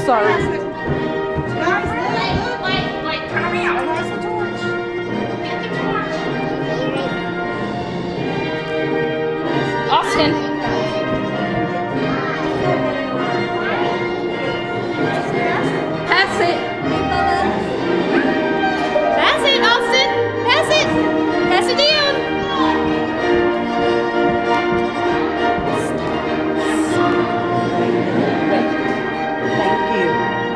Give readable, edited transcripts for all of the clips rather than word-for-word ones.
sorry. Wait, turn around. Pass the torch. Get the torch. Austin. Pass it. Pass it, Austin. Pass it. Pass it down. Thank you.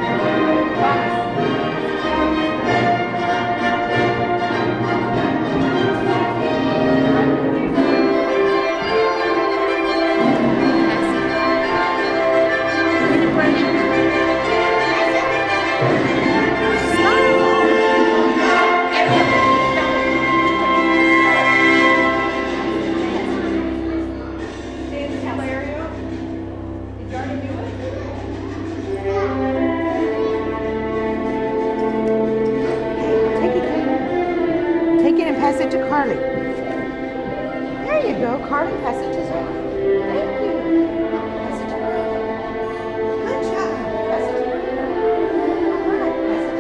Take it and pass it to Carly. There you go, Carly. Pass it to Zoe. Thank you. Pass it to Carly. Good job. Pass it to Carly. All right.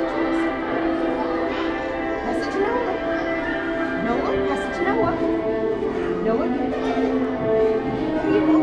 Pass it to Noah. Noah, pass it to Noah. Noah, there you go.